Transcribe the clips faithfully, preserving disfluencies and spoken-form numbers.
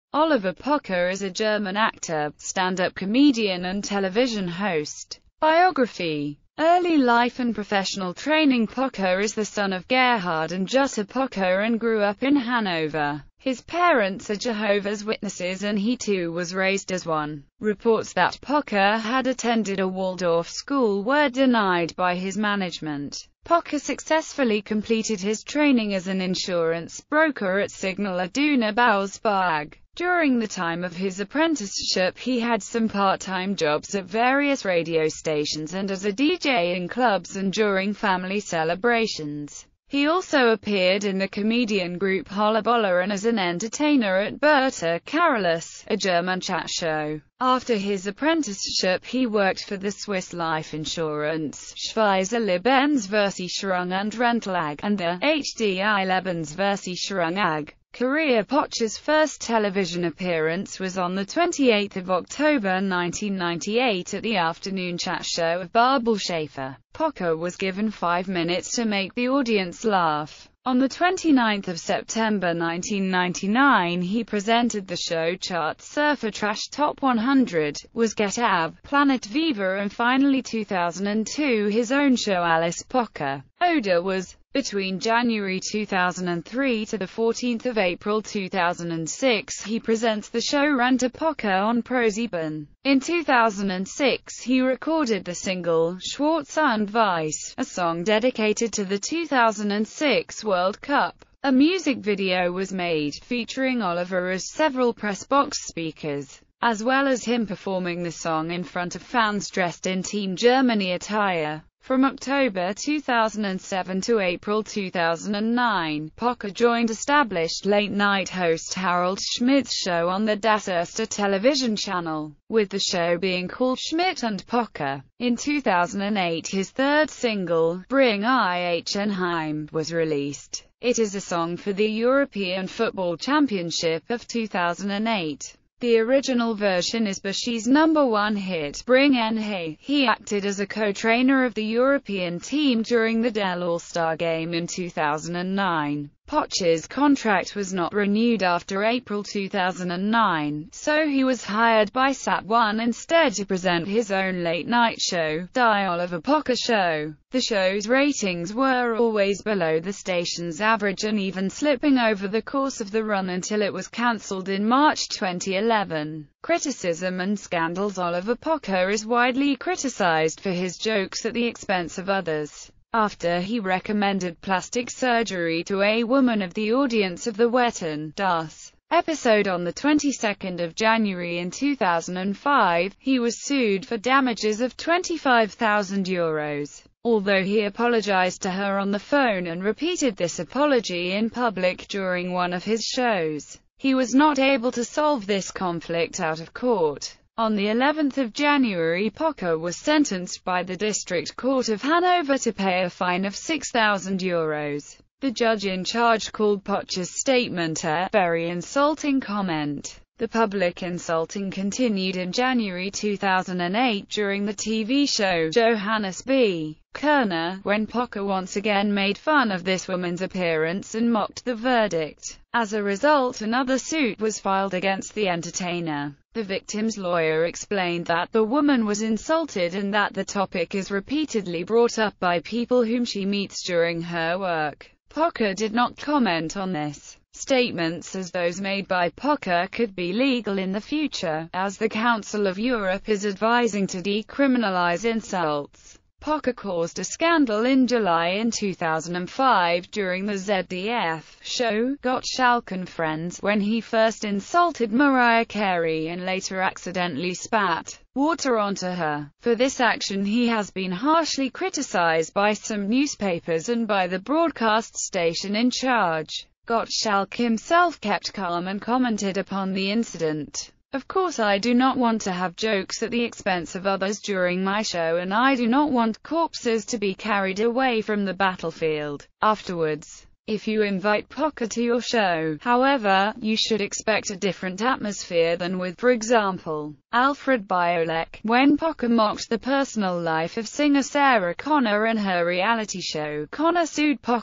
Oliver Pocher is a German actor, stand-up comedian and television host. Biography. Early life and professional training. Pocher is the son of Gerhard and Jutta Pocher and grew up in Hanover. His parents are Jehovah's Witnesses and he too was raised as one. Reports that Pocher had attended a Waldorf school were denied by his management. Pocher successfully completed his training as an insurance broker at Signal Iduna Bausberg. During the time of his apprenticeship he had some part-time jobs at various radio stations and as a D J in clubs and during family celebrations. He also appeared in the comedian group Holla and as an entertainer at Berta Carolus, a German chat show. After his apprenticeship he worked for the Swiss life insurance Schweizer Lebensversicherung und Rental A G and the H D I Lebensversicherung A G. Career. Pocher's first television appearance was on the twenty-eighth of October nineteen ninety-eight at the afternoon chat show of Barbel Schäfer. Pocher was given five minutes to make the audience laugh. On the twenty-ninth of September nineteen ninety-nine he presented the show Chart Surfer Trash Top one hundred, Was Get Ab, Planet Viva and finally two thousand two his own show Alice Pocher. Oder was. Between January two thousand three to the fourteenth of April two thousand six he presents the show Rente Pocher on ProSieben. In two thousand six he recorded the single Schwarz und Weiß, a song dedicated to the two thousand six World Cup. A music video was made, featuring Oliver as several press box speakers, as well as him performing the song in front of fans dressed in Team Germany attire. From October two thousand seven to April two thousand nine, Pocher joined established late-night host Harald Schmidt's show on the Das Erste television channel, with the show being called Schmidt and Pocher. In two thousand eight his third single, Bring Ich Heim, was released. It is a song for the European Football Championship of two thousand eight. The original version is Bushi's number one hit, Bring N Hey. He acted as a co-trainer of the European team during the Dell All-Star Game in two thousand nine. Pocher's contract was not renewed after April two thousand nine, so he was hired by Sat one instead to present his own late-night show, Die Oliver Pocher Show. The show's ratings were always below the station's average and even slipping over the course of the run until it was cancelled in March twenty eleven. Criticism and scandals. Oliver Pocher is widely criticized for his jokes at the expense of others. After he recommended plastic surgery to a woman of the audience of the Wetten, Das episode on the twenty-second of January in two thousand five, he was sued for damages of twenty-five thousand euros. Although he apologized to her on the phone and repeated this apology in public during one of his shows, he was not able to solve this conflict out of court. On the eleventh of January Pocher was sentenced by the District Court of Hanover to pay a fine of six thousand euros. The judge in charge called Pocher's statement a very insulting comment. The public insulting continued in January two thousand eight during the T V show Johannes B. Kerner, when Pocher once again made fun of this woman's appearance and mocked the verdict. As a result, another suit was filed against the entertainer. The victim's lawyer explained that the woman was insulted and that the topic is repeatedly brought up by people whom she meets during her work. Pocher did not comment on this. Statements as those made by Pocher could be legal in the future, as the Council of Europe is advising to decriminalize insults. Pocher caused a scandal in July in two thousand five during the Z D F show Gottschalk and Friends, when he first insulted Mariah Carey and later accidentally spat water onto her. For this action he has been harshly criticized by some newspapers and by the broadcast station in charge. Gottschalk himself kept calm and commented upon the incident. Of course I do not want to have jokes at the expense of others during my show, and I do not want corpses to be carried away from the battlefield afterwards. If you invite Pocher to your show, however, you should expect a different atmosphere than with, for example, Alfred Biolek, when Pocher mocked the personal life of singer Sarah Connor in her reality show. Connor sued Pocher.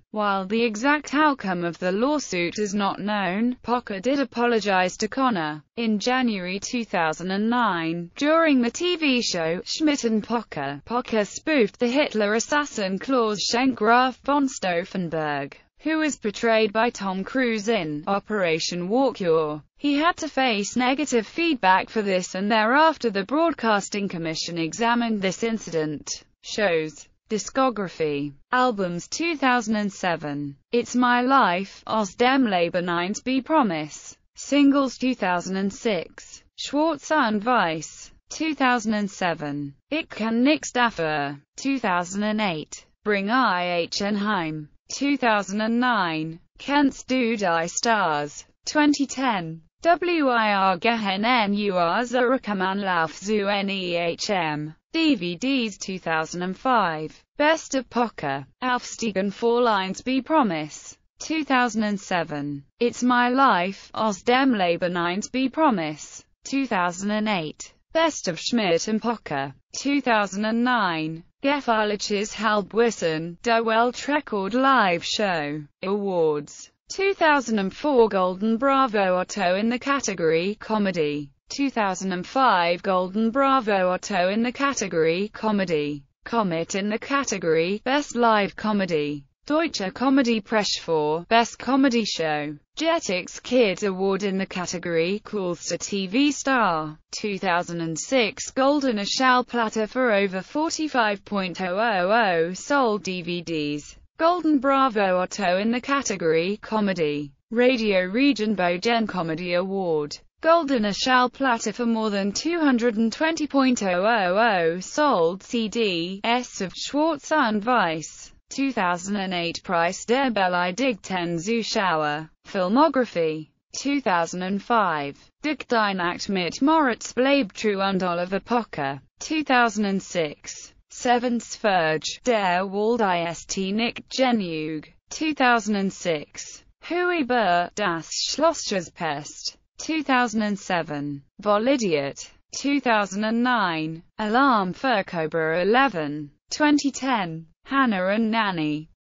While the exact outcome of the lawsuit is not known, Pocher did apologize to Connor. In January two thousand nine, during the T V show Schmidt and Pocher, Pocher spoofed the Hitler assassin Klaus Schenk Graf von Stauffenberg, who was portrayed by Tom Cruise in Operation Walk Your. He had to face negative feedback for this, and thereafter the Broadcasting Commission examined this incident. Shows. Discography. Albums two thousand seven. It's My Life, Aus dem Leben eins B Promise. Singles two thousand six. Schwarz und Weiß. two thousand seven. Ich kann nichts dafür. two thousand eight. Bring ich heim. two thousand nine. Kennst du die Stars? twenty ten. Wir gehen nur zurückkommen Lauf zu Nehm. D V Ds two thousand five. Best of Pocher. Aufstiegen Fall eins B Promise. two thousand seven. It's My Life, Aus dem Leben eins B Promise. two thousand eight. Best of Schmidt and Pocher. two thousand nine. Gefährliches Halbwissen, Der Weltrekord Live Show. Awards. two thousand four Golden Bravo Otto in the category Comedy. two thousand five Golden Bravo Otto in the category Comedy. Comet in the category Best Live Comedy. Deutsche Comedy Preis for Best Comedy Show. Jetix Kids Award in the category Coolster T V Star. two thousand six Goldene Schallplatte for over forty-five thousand sold D V Ds. Golden Bravo Otto in the category Comedy. Radio Region Bogen Comedy Award. Goldene Schallplatte for more than two hundred twenty thousand sold C Ds of Schwarz und Weiß. two thousand eight Preis der beleidigten Zuschauer. Filmography. two thousand five. Durch die Nacht mit Moritz Bleibtreu und Oliver Pocher. two thousand six. Seventh Verge. Der Wald ist nicht genug. two thousand six. Huber, Das Schlosserpest. two thousand seven. Volidiot. two thousand nine. Alarm für Cobra eleven. twenty ten. Hannah and Nanny.